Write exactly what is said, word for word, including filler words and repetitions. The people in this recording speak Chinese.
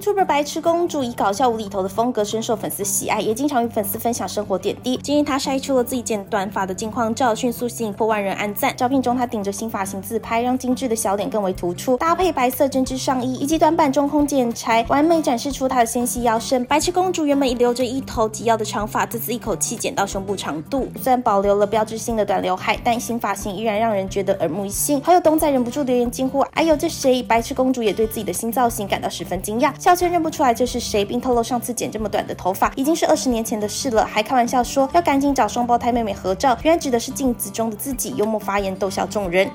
YouTuber 白痴公主以搞笑无厘头的风格深受粉丝喜爱，也经常与粉丝分享生活点滴。今日她晒出了自己剪短发的近况照，迅速吸引破万人按赞。照片中她顶着新发型自拍，让精致的小脸更为突出，搭配白色针织上衣以及短版中空剪裁，完美展示出她的纤细腰身。白痴公主原本留着一头及腰的长发，这次一口气剪到胸部长度，虽然保留了标志性的短刘海，但新发型依然让人觉得耳目一新。好友东仔忍不住留言惊呼：“哎呦，这谁？”白痴公主也对自己的新造型感到十分惊讶，笑称认不出来这是谁，并透露上次剪这么短的头发已经是二十年前的事了，还开玩笑说要赶紧找双胞胎妹妹合照，原来指的是镜子中的自己，幽默发言逗笑众人。